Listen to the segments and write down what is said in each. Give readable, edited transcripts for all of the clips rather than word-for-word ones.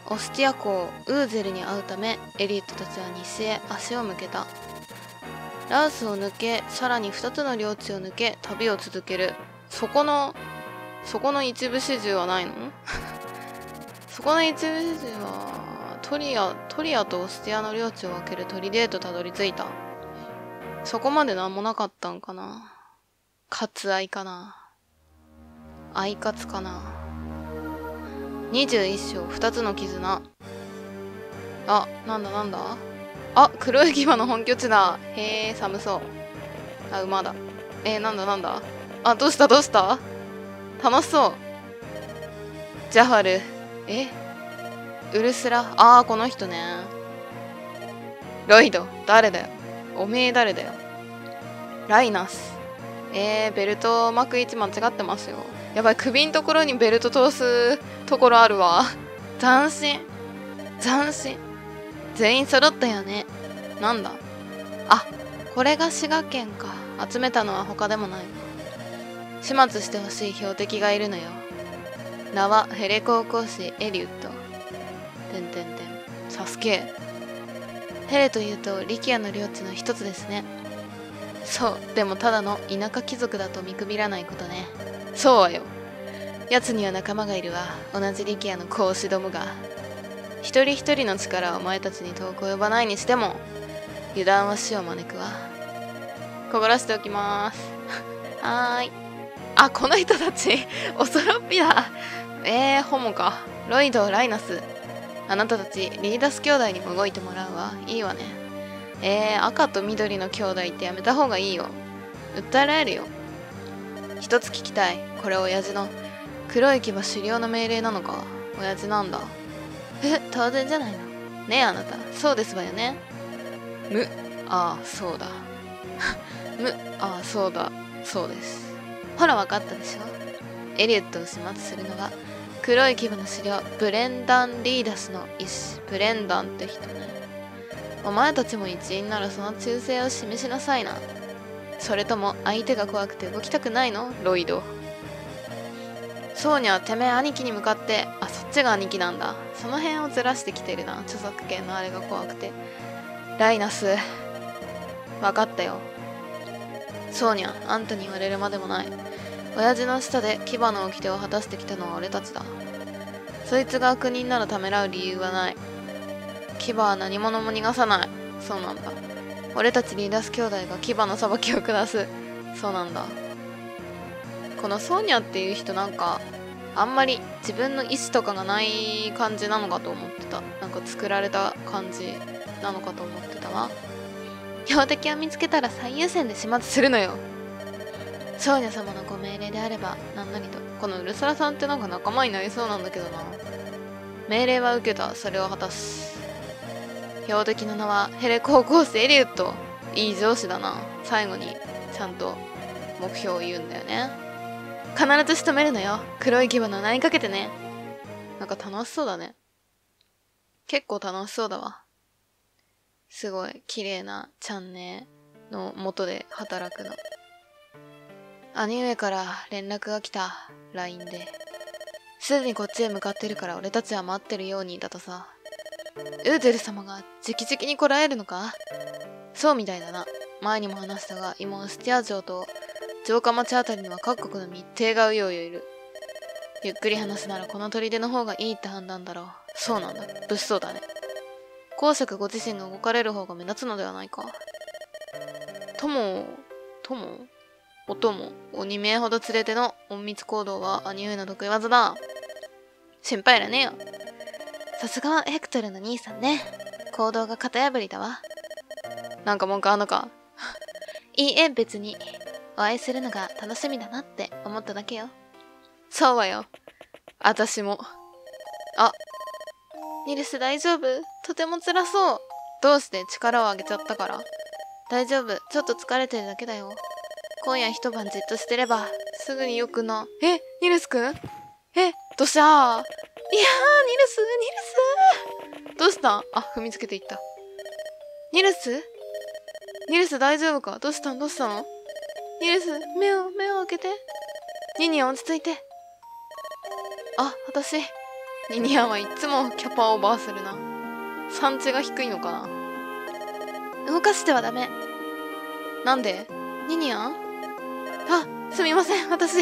オスティア公ウーゼルに会うためエリットたちは西へ足を向けた。ラウスを抜け、さらに2つの領地を抜け旅を続ける。そこの一部始終はないの？そこの一部始終はトリアとオスティアの領地を分ける砦へとたどり着いた。そこまでなんもなかったんかな。割愛かな。アイカツかな。21章2つの絆。あ、なんだあ、黒い牙の本拠地だ。へえ、寒そう。あ、馬だ。なんだあ、どうした楽しそう。ジャハル。ウルスラ。あー、この人ね。ロイド。誰だよ。おめえ誰だよ。ライナス。ベルト巻く位置間違ってますよ。やばい、首のところにベルト通すところあるわ。斬新。全員揃ったよね。なんだ？あ、これが滋賀県か。集めたのは他でもない。始末してほしい標的がいるのよ。名はヘレ高校士エリウッド。サスケ。ヘレというとリキアの領地の一つですね。そう、でもただの田舎貴族だと見くびらないことね。そうはよ。奴には仲間がいるわ。同じリキアの講師どもが。一人一人の力はお前たちに遠く及ばないにしても、油断は死を招くわ。心しておきます。はーい。あ、この人たち、おそろっぴだ。ホモか。ロイド、ライナス。あなたたち、リーダス兄弟にも動いてもらうわ。いいわね。赤と緑の兄弟ってやめた方がいいよ。訴えられるよ。一つ聞きたい。これ親父の黒い牙狩猟の命令なのか。親父なんだ。当然じゃないの。ねえあなた、そうですわよね。ああ、そうだ。そうです。ほら、わかったでしょ。エリュットを始末するのは、黒い牙の狩猟、ブレンダン・リーダスの医師。ブレンダンって人ね。お前たちも一員ならその忠誠を示しなさいな。それとも相手が怖くて動きたくないの？ロイド。ソーニャ、てめえ兄貴に向かって、あ、そっちが兄貴なんだ。その辺をずらしてきてるな。著作権のあれが怖くて。ライナス。わかったよ。ソーニャ、あんたに言われるまでもない。親父の下で牙の掟を果たしてきたのは俺たちだ。そいつが悪人ならためらう理由はない。牙は何者も逃がさない。そうなんだ。俺たちリーダス兄弟が牙の裁きを下す。そうなんだ。このソーニャっていう人なんか、あんまり自分の意思とかがない感じなのかと思ってた。なんか作られた感じなのかと思ってたわ。標的を見つけたら最優先で始末するのよ。ソーニャ様のご命令であれば何なりと。このウルスラさんってなんか仲間になりそうなんだけどな。命令は受けた。それを果たす。標的の名はヘレ高校生エリウッド。いい上司だな。最後にちゃんと目標を言うんだよね。必ず仕留めるのよ。黒い牙の名にかけてね。なんか楽しそうだね。結構楽しそうだわ。すごい綺麗なチャンネルの元で働くの。兄上から連絡が来た。LINE で。すでにこっちへ向かってるから俺たちは待ってるようにだとさ。ウーゼル様が直々に来られるのか？そうみたいだな。前にも話したが、今オスティア城と城下町あたりには各国の密偵がうようよいる。ゆっくり話すならこの砦の方がいいって判断だろう。そうなんだ。物騒だね。公爵ご自身が動かれる方が目立つのではないか。お供を2名ほど連れての隠密行動は兄上の得意技だ。心配いらねえよ。さすがはヘクトルの兄さんね。行動が型破りだわ。なんか文句あんのか？いいえ、別に。お会いするのが楽しみだなって思っただけよ。そうはよ。私も。あ、ニルス大丈夫？とても辛そう。どうして力を上げちゃったから？大丈夫。ちょっと疲れてるだけだよ。今夜一晩じっとしてれば、すぐによくな。ニルスくん？どうした？いやー、ニルスどうした？あ、踏みつけていった。ニルス大丈夫か？どうしたの？ニルス、目を開けて。ニニ落ち着いて。あ、私、 ニニアンはいつもキャパオーバーするな。産地が低いのかな。動かしてはダメ。なんで？ニニアン？あ、すみません。私、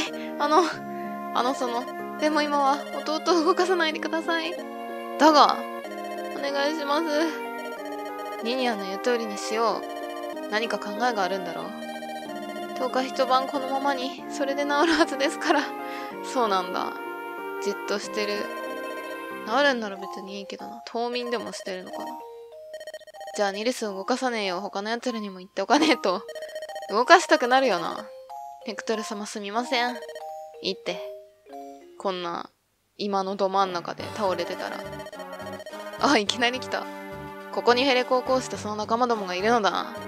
でも今は弟を動かさないでください。だが、お願いします。ニニアンの言う通りにしよう。何か考えがあるんだろう。10日一晩このままに、それで治るはずですから。そうなんだ。じっとしてる。治るんなら別にいいけどな。冬眠でもしてるのかな。じゃあニルスを動かさねえよ。他の奴らにも言っておかねえと。動かしたくなるよな。ヘクトル様すみません。いいって。こんな、今のど真ん中で倒れてたら。あ、いきなり来た。ここにヘレコを起こしたその仲間どもがいるのだな。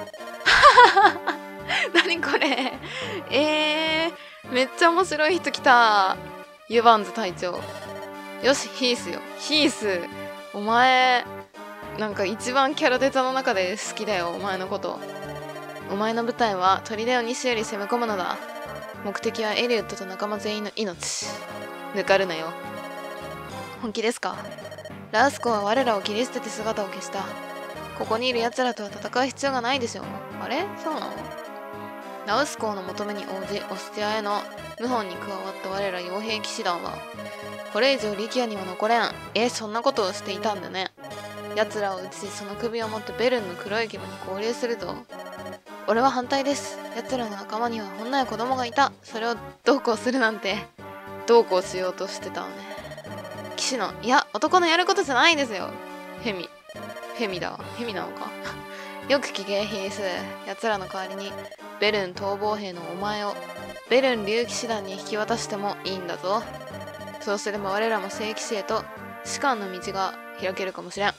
何これ。めっちゃ面白い人来た。ユバンズ隊長。よし、ヒースよ。ヒース。お前、なんか一番キャラデザの中で好きだよ、お前のこと。お前の部隊は砦を西より攻め込むのだ。目的はエリウッドと仲間全員の命。抜かるなよ。本気ですか？ラウスコは我らを切り捨てて姿を消した。ここにいる奴らとは戦う必要がないでしょう。あれ？そうなの？ラウスコの求めに応じ、オスティアへの謀反に加わった我ら傭兵騎士団は、これ以上リキアには残れん。そんなことをしていたんだね。奴らを撃ち、その首を持ってベルンの黒い牙に合流するぞ。俺は反対です。奴らの仲間には女や子供がいた。それをどうこうするなんて、どうこうしようとしてたのね。騎士の、いや、男のやることじゃないですよ。ヘミだわ。ヘミなのか。よく聞け、ヒース。奴らの代わりに、ベルン逃亡兵のお前を、ベルン竜騎士団に引き渡してもいいんだぞ。そうすれば我らも聖騎士へと、士官の道が開けるかもしれん。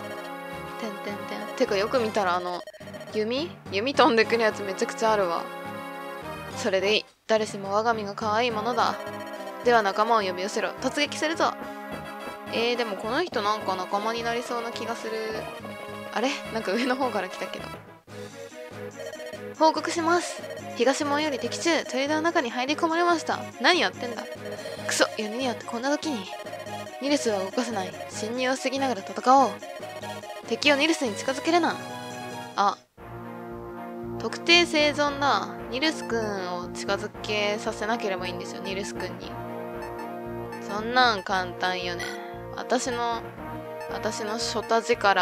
てかよく見たら弓飛んでくるやつめちゃくちゃあるわ。それでいい。誰しも我が身が可愛いものだ。では仲間を呼び寄せろ。突撃するぞ。でもこの人なんか仲間になりそうな気がする。あれ？なんか上の方から来たけど。報告します。東門より敵中、砦の中に入り込まれました。何やってんだ。クソ、やるにやってこんな時に。ニルスは動かせない。侵入を防ぎながら戦おう。敵をニルスに近づけるな。あ、特定生存だ。ニルスくんを近づけさせなければいいんですよ、ニルスくんに。そんなん簡単よね。私の初太力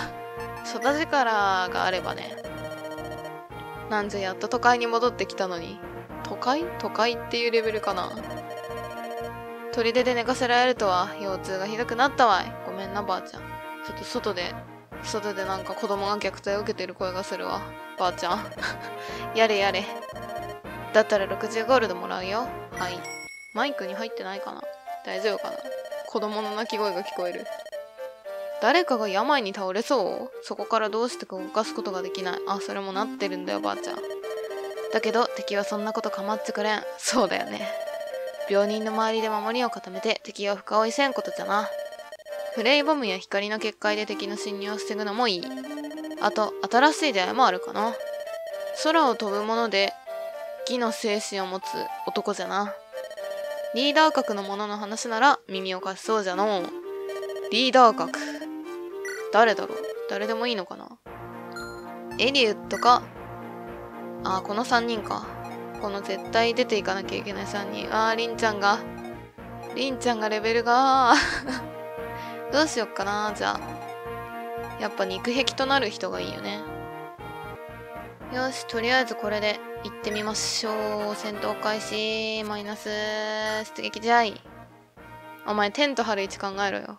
があればね。なんじゃやっと都会に戻ってきたのに。都会っていうレベルかな。砦で寝かせられるとは、腰痛がひどくなったわい。ごめんな、ばあちゃん。ちょっと外でなんか子供が虐待を受けてる声がするわ。ばあちゃん。やれやれ。だったら60ゴールドもらうよ。はい。マイクに入ってないかな？大丈夫かな？子供の泣き声が聞こえる。誰かが病に倒れそう？そこからどうしてか動かすことができない。あ、それもなってるんだよ、ばあちゃん。だけど、敵はそんなこと構ってくれん。そうだよね。病人の周りで守りを固めて敵を深追いせんことじゃな。フレイボムや光の結界で敵の侵入を防ぐのもいい。あと、新しい出会いもあるかな。空を飛ぶもので、義の精神を持つ男じゃな。リーダー格の者の話なら耳を貸しそうじゃのう。リーダー格。誰だろう？誰でもいいのかな？エリウッドか。あ、この3人か。この絶対出ていかなきゃいけない3人。リンちゃんがレベルがどうしよっかな。じゃあやっぱ肉壁となる人がいいよね。よし、とりあえずこれで行ってみましょう。戦闘開始。マイナス出撃じゃい。お前テント張る位置考えろよ。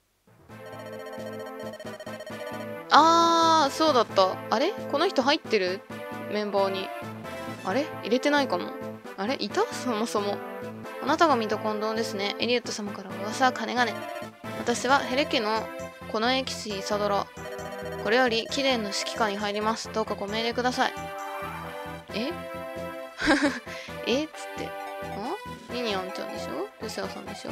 そうだった。あれ？この人入ってる？メンバーに。あれ？入れてないかも。あれ？いた？そもそも。あなたがミトコンドンですね。エリウッド様から噂は金がね。私はヘレ家のこの騎士イサドラ。これより貴殿の指揮下に入ります。どうかご命令ください。えっつって。ニニアンちゃんでしょ？ルセアさんでしょ？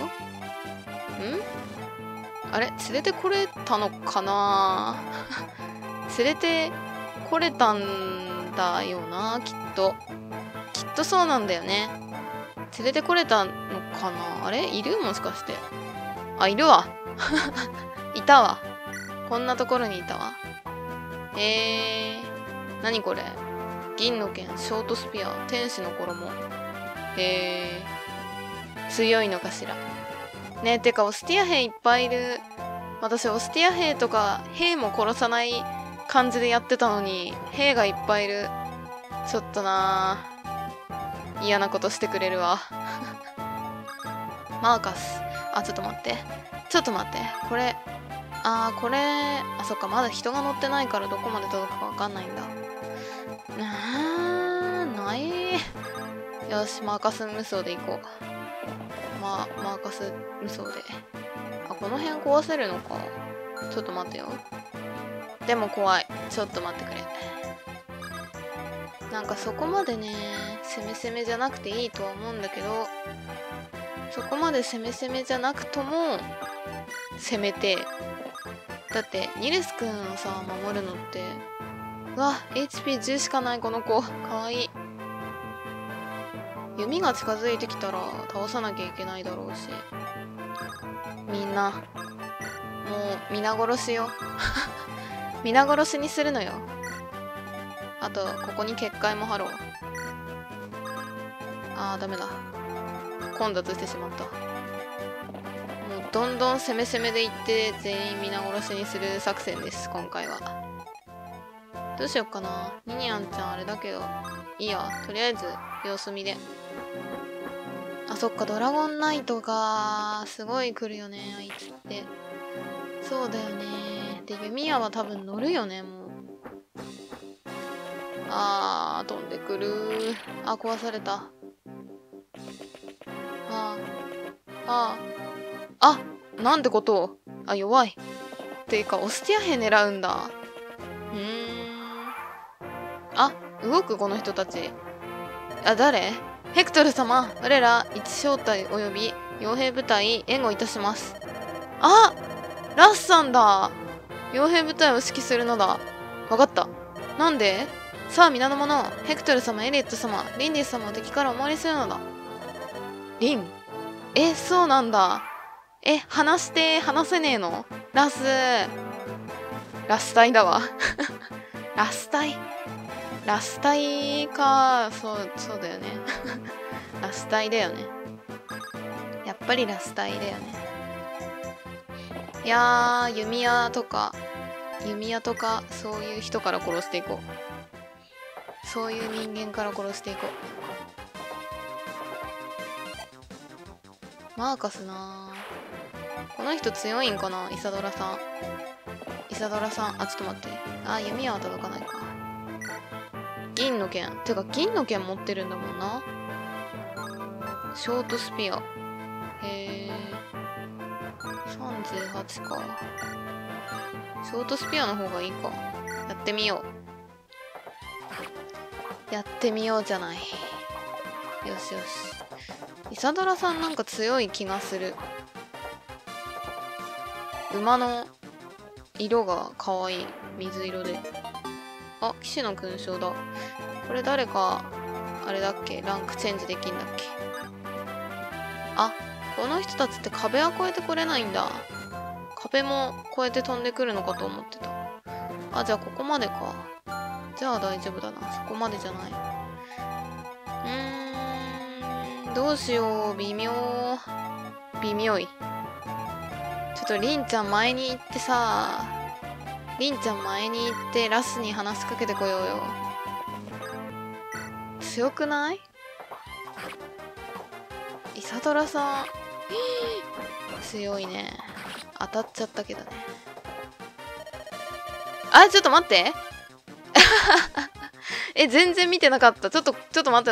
あれ？連れてこれたのかな連れてこれたんだよな、きっと。きっとそうなんだよね。連れてこれたのかな。あれ？いる？もしかして。 あ、いるわ。いたわ。こんなところにいたわ。何これ。銀の剣、ショートスピア、天使の衣。強いのかしら。ねえ、てか、オスティア兵いっぱいいる。私、オスティア兵とか、兵も殺さない感じでやってたのに、兵がいっぱいいる。ちょっとなぁ。嫌なことしてくれるわ。マーカス。あ、ちょっと待って。ちょっと待って。これ、これ、そっか、まだ人が乗ってないからどこまで届くかわかんないんだ。ない。よし、マーカス無双で行こう。マーカス無双で。この辺壊せるのか。ちょっと待ってよ。でも怖い。ちょっと待ってくれ。なんかそこまでね、攻めじゃなくていいとは思うんだけど、そこまで攻めじゃなくとも、攻めて。だって、ニルスくんをさ、守るのって、うわ、HP10 しかないこの子。かわいい。弓が近づいてきたら倒さなきゃいけないだろうし。みんな、もう皆殺しよ。皆殺しにするのよ。あと、ここに結界も貼ろう。ダメだ。混雑してしまった。もうどんどん攻めでいって全員皆殺しにする作戦です、今回は。どうしよっかな。ニニアンちゃんあれだけど、いいや。とりあえず、様子見で。そっか、ドラゴンナイトが、すごい来るよね、あいつって。そうだよね。で、弓矢は多分乗るよね、もう。飛んでくる。壊された。なんてことを。弱い。っていうか、オスティア兵狙うんだ。動くこの人たち。誰？ヘクトル様、我ら一小隊及び傭兵部隊援護いたします。ラスさんだ。傭兵部隊を指揮するのだ。わかった。なんで？さあ皆の者、ヘクトル様、エリエット様、リンディ様を敵からお守りするのだ。リン？そうなんだ。話せねえの？ラス隊だわ。ラス隊か。そうだよね。ラス隊だよね。やっぱりラス隊だよね。いやー、弓矢とか、そういう人から殺していこう。そういう人間から殺していこう。マーカスなー。この人強いんかな？イサドラさん。ちょっと待って。弓矢は届かないか。銀の剣。てか、銀の剣持ってるんだもんな。ショートスピア。38か。ショートスピアの方がいいか。やってみようじゃない。よし。イサドラさんなんか強い気がする。馬の色が可愛い。水色で。騎士の勲章だ。これ誰か、あれだっけ？ランクチェンジできんだっけ？この人たちって壁は越えてこれないんだ。壁も越えて飛んでくるのかと思ってた。じゃあここまでか。じゃあ大丈夫だな。そこまでじゃない。どうしよう。微妙い。ちょっとリンちゃん前に行ってさ、ラスに話しかけてこようよ。強くない？イサドラさん。強いね。当たっちゃったけどね。ちょっと待って。全然見てなかった。ちょっと待って。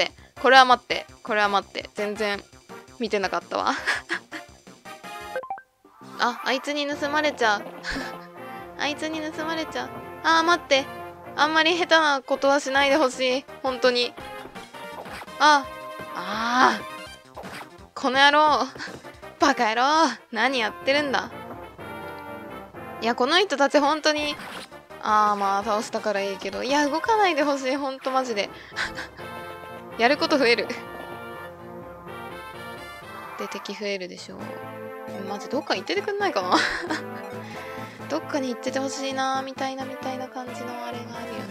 これは待って。全然見てなかったわ。あいつに盗まれちゃう。待って。あんまり下手なことはしないでほしい。本当に。この野郎。バカ野郎。何やってるんだ。いや、この人たち本当に。倒したからいいけど。いや、動かないでほしい。ほんとマジで。やること増える。で、敵増えるでしょ。 マジどっか行っててくんないかなどっかに行っててほしいなみたいな感じのあれがあるよね。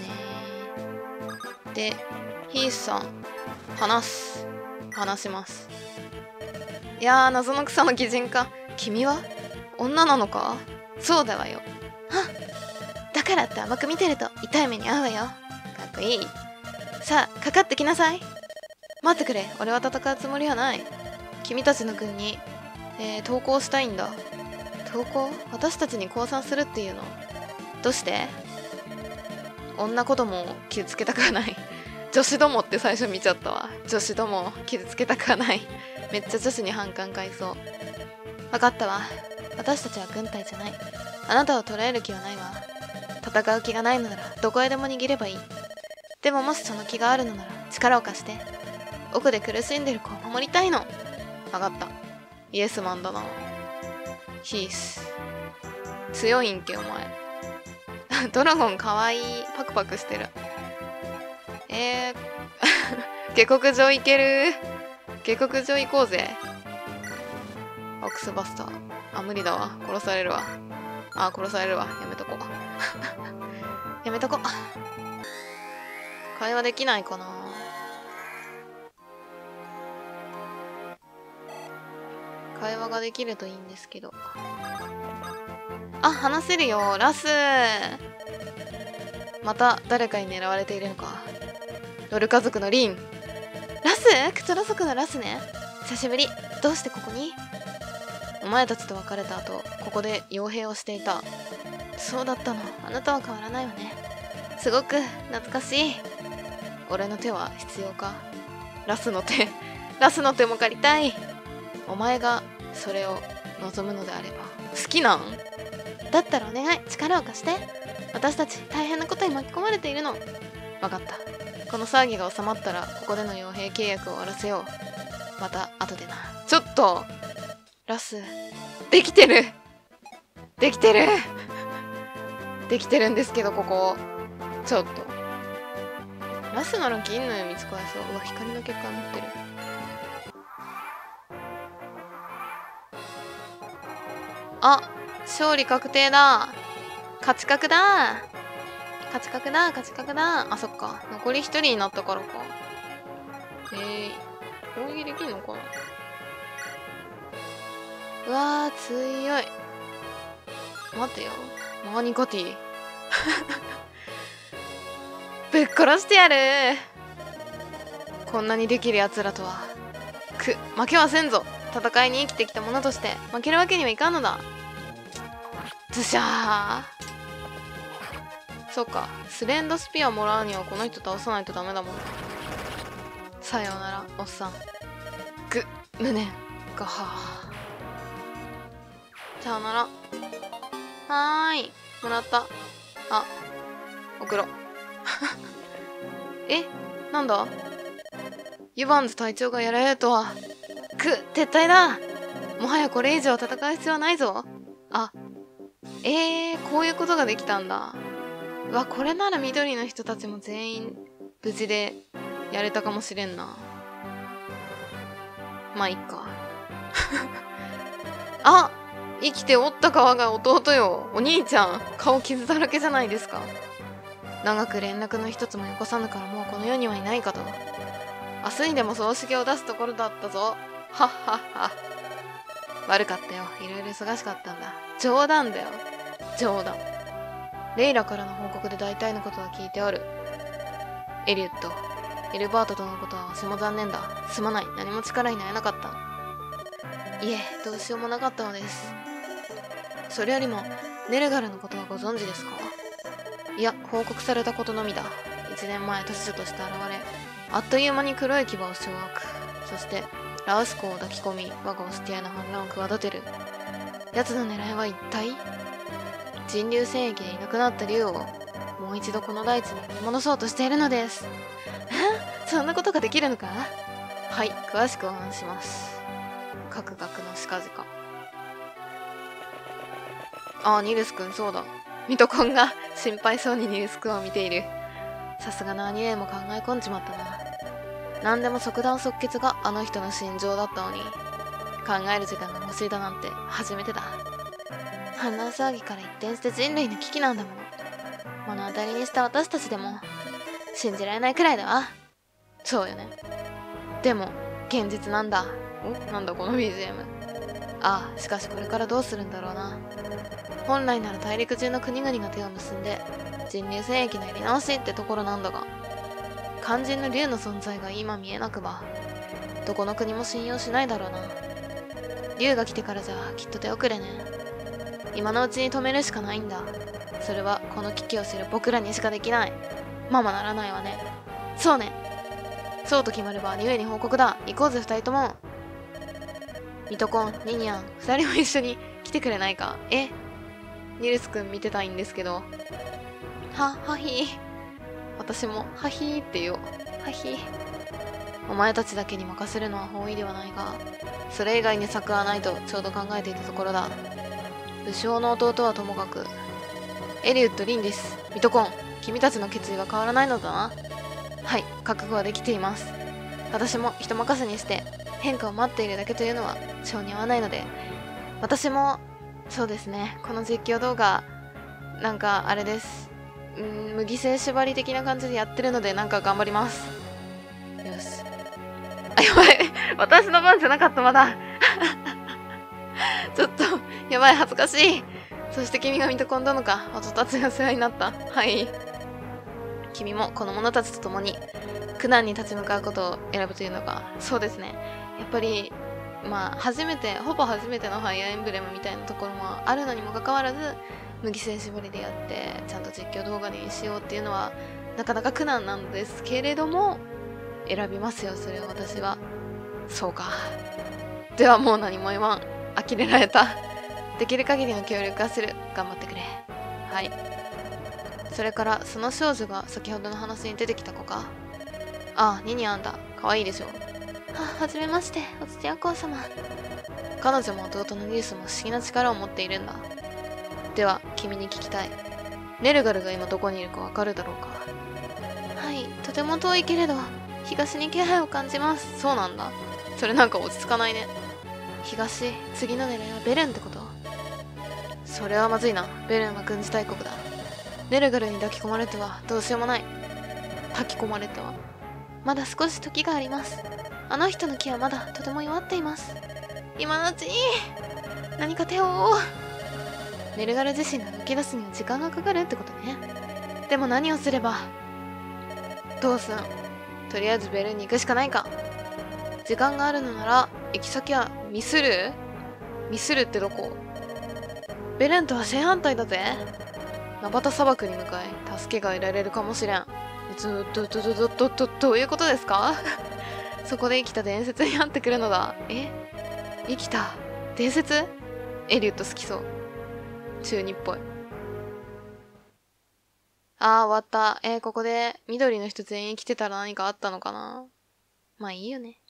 で、ヒースさん、話します。いやー、謎の草の擬人化。君は女なのか？そうだわよ。だからって甘く見てると痛い目に遭うわよ。かっこいい。さあ、かかってきなさい。待ってくれ、俺は戦うつもりはない。君たちの軍に、投降したいんだ。投降？私たちに降参するっていうの？どうして？女子供を傷つけたくはない。女子どもって最初見ちゃったわ。女子どもを傷つけたくはない。めっちゃ女子に反感買いそう。わかったわ。私たちは軍隊じゃない。あなたを捕らえる気はないわ。戦う気がないのならどこへでも逃げればいい。でももしその気があるのなら力を貸して。奥で苦しんでる子を守りたいの。わかった。イエスマンだな。ヒース。強いんけお前。ドラゴンかわいい。パクパクしてる。下克上いける。下克上行こうぜ。オックスバスター。あ、無理だわ。殺されるわ。殺されるわ。やめとこ。やめとこ。会話できないかな。会話ができるといいんですけど。話せるよ。ラス。また誰かに狙われているのか。ロル家族のリン。ラス？クツロ族のラスね。久しぶり。どうしてここに？お前たちと別れた後、ここで傭兵をしていた。そうだったの。あなたは変わらないわね。すごく懐かしい。俺の手は必要か？ラスの手。ラスの手も借りたい。お前がそれを望むのであれば。好きなん？だったらお願い、力を貸して。私たち大変なことに巻き込まれているの。わかった。この騒ぎが収まったらここでの傭兵契約を終わらせよう。また後でな。ちょっとラス、できてるできてるできてるんですけど、ここちょっとラスなら銀の弓使えそう。うわ、光の結果持ってる。勝利確定だ。勝ち確だ。勝ち確だ。勝ち確だ。そっか。残り1人になったからか。攻撃できんのかな。うわー、強い。待てよ。マーニカティ。ぶっ殺してやる。こんなにできる奴らとは。負けはせんぞ。戦いに生きてきた者として負けるわけにはいかんのだ。ズシャー。そっか。スレンドスピアもらうにはこの人倒さないとダメだもん。さようなら、おっさん。無念。ガハー。さようなら。はーい。もらった。送ろう。なんだ？ユバンズ隊長がやられるとは。撤退だ。もはやこれ以上戦う必要はないぞ。こういうことができたんだ。うわ、これなら緑の人たちも全員無事でやれたかもしれんな。まあいっか。生きておった川が弟よ。お兄ちゃん、顔傷だらけじゃないですか。長く連絡の一つもよこさぬからもうこの世にはいないかと。明日にでも葬式を出すところだったぞ。はっはっは。悪かったよ。いろいろ忙しかったんだ。冗談だよ。冗談。レイラからの報告で大体のことは聞いておる。エリュット、エルバートとのことはわしも残念だ。すまない。何も力になれなかった。いえ、どうしようもなかったのです。それよりも、ネルガルのことはご存知ですか？いや、報告されたことのみだ。1年前、突如として現れ、あっという間に黒い牙を掌握。そして、ラウスコを抱き込み、我がオスティアの反乱を企てる。奴の狙いは一体？人竜戦役でいなくなった竜を、もう一度この大地に取り戻そうとしているのです。そんなことができるのか？はい、詳しくお話します。各学の近々。ニルスくん、そうだ。ミトコンが心配そうにニルスくんを見ている。さすがの兄上も考え込んじまったな。何でも即断即決があの人の心情だったのに。 考える時間が欲しいだなんて初めてだ。花騒ぎから一転して人類の危機なんだもの。目の当たりにした私たちでも信じられないくらいだわ。そうよね。でも現実なんだ。なんだこの BGM。ああ、しかしこれからどうするんだろうな。本来なら大陸中の国々が手を結んで人流戦役のやり直しってところなんだが、肝心の竜の存在が今見えなくばどこの国も信用しないだろうな。竜が来てからじゃきっと手遅れね。今のうちに止めるしかないんだ。それはこの危機を知る僕らにしかできない。ままならないわね。そうね。そうと決まればニュエに報告だ。行こうぜ二人とも。ミトコン、ニニャン、二人も一緒に来てくれないか。ニルスくん見てたいんですけど。はひー。私も、はひーって言おう。はひー。お前たちだけに任せるのは本意ではないが、それ以外に策はないとちょうど考えていたところだ。武将の弟はともかく。エリウッド・リンです。ミトコン、君たちの決意は変わらないのだな。はい、覚悟はできています。私も人任せにして変化を待っているだけというのは性に合わないので、私も、そうですね、この実況動画、なんかあれです。無犠牲縛り的な感じでやってるので、なんか頑張ります。よし。あ、やばい。私の番じゃなかった、まだ。ちょっと、やばい、恥ずかしい。そして君がミトコン殿か。音たちが世話になった。はい。君もこの者たちと共に苦難に立ち向かうことを選ぶというのが、そうですね。やっぱり、まあ、ほぼ初めてのファイアーエンブレムみたいなところもあるのにもかかわらず、無犠牲絞りでやって、ちゃんと実況動画にしようっていうのは、なかなか苦難なんですけれども、選びますよ、それを私は。そうか。ではもう何も言わん。呆れられた。できる限りの協力はする。頑張ってくれ。はい。それから、その少女が先ほどの話に出てきた子か。ああ、ニニアンだ。かわいいでしょ。はじめまして、お土屋公様。彼女も弟のニュースも不思議な力を持っているんだ。では、君に聞きたい。ネルガルが今どこにいるかわかるだろうか。はい、とても遠いけれど、東に気配を感じます。そうなんだ。それなんか落ち着かないね。東、次の狙いはベルンってこと？それはまずいな。ベルンは軍事大国だ。ネルガルに抱き込まれてはどうしようもない。炊き込まれては。まだ少し時があります。あの人の気はまだとても弱っています。今のうちに何か手を。ネルガル自身が抜け出すには時間がかかるってことね。でも何をすれば。どうすん？とりあえずベルンに行くしかないか。時間があるのなら行き先はミスル？ミスルってどこ？ベルンとは正反対だぜ。ナバタ砂漠に向かい助けが得られるかもしれん。どういうことですか？そこで生きた伝説になってくるのだ。生きた伝説？エリュット好きそう。中二っぽい。あー、終わった。ここで緑の人全員来てたら何かあったのかな？まあいいよね。